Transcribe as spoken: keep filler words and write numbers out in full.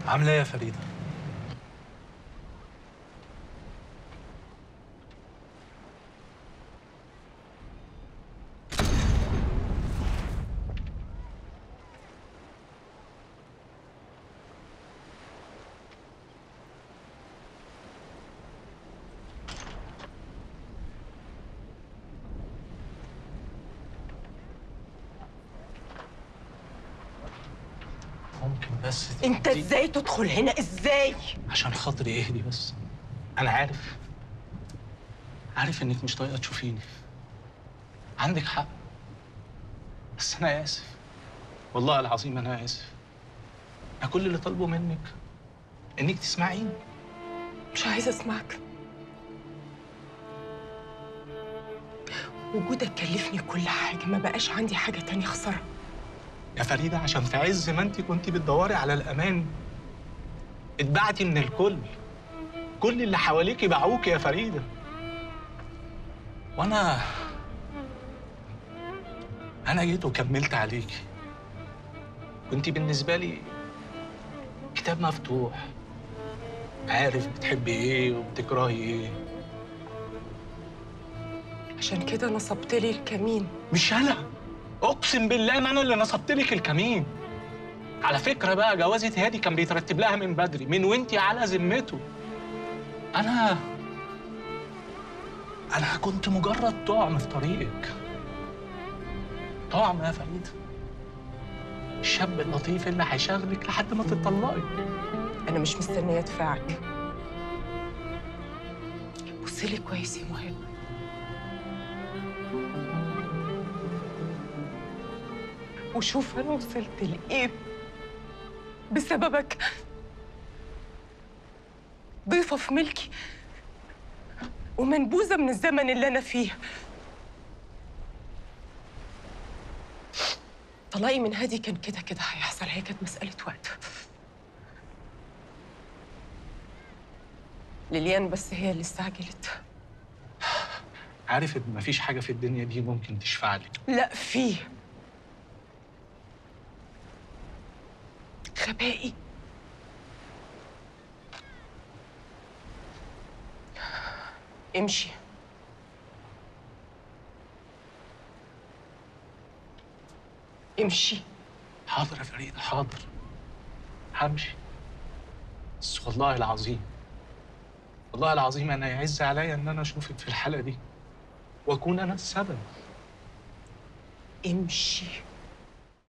عامله ايه يا فريده؟ ممكن بس انت دي... ازاي تدخل هنا؟ ازاي؟ عشان خاطري اهدي بس. انا عارف عارف انك مش طايقه تشوفيني. عندك حق. بس انا اسف. والله العظيم انا اسف. انا كل اللي طالبه منك انك تسمعيني. مش عايزه اسمعك. وجودك كلفني كل حاجه، ما بقاش عندي حاجه تانية اخسرها. يا فريده، عشان في عز ما انت كنتي بتدوري على الامان اتبعتي من الكل. كل اللي حواليكي باعوكي يا فريده. وانا انا جيت وكملت عليكي. كنتي بالنسبه لي كتاب مفتوح، عارف بتحبي ايه وبتكرهي ايه. عشان كده نصبت لي الكمين. مش انا، اقسم بالله ما انا اللي نصبت لك الكمين. على فكره بقى، جوازة هادي كان بيترتب لها من بدري، من وانتي على ذمته. انا انا كنت مجرد طعم في طريقك. طعم يا فريده. الشاب اللطيف اللي هيشغلك لحد ما تتطلقي. انا مش مستنيه ادفعك. بص لي كويس يا مهاب. وشوف انا وصلت لايه بسببك. ضيفه في ملكي ومنبوذه من الزمن اللي انا فيه. طلاقي من هادي كان كده كده هيحصل، هي كانت مساله وقت. ليليان بس هي اللي استعجلت. عارف ان مفيش حاجه في الدنيا دي ممكن تشفع لك. لا فيه. غبائي. امشي. امشي. حاضر يا فريده، حاضر. همشي. بس والله العظيم والله العظيم انا يعز عليا ان انا اشوفك في الحاله دي واكون انا السبب. امشي.